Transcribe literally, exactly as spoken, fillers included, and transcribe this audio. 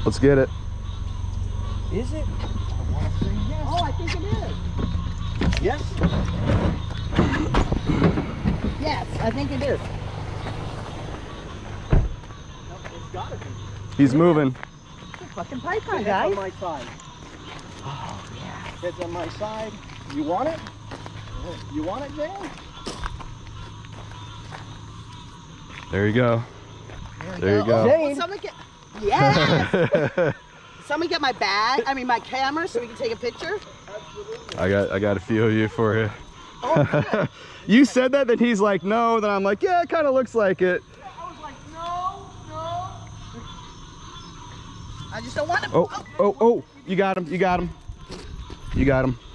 Let's get it. Is it? I want to say yes. Oh, I think it is. Yes? Yes, I think it is. No, it's gotta be. He's moving. It's a fucking python, Head's guys. on my side. Oh, yeah. Head's on my side. You want it? You want it, Dan? There you go. There, There you go. Oh, Jane. will someone get... Yes! Someone get my bag, I mean my camera, so we can take a picture. I got I got a few of you for you. Oh, good. You said that, then he's like, no. Then I'm like, yeah, it kind of looks like it. I was like, no, no. I just don't want to. Oh, oh, oh, you got him, you got him. You got him.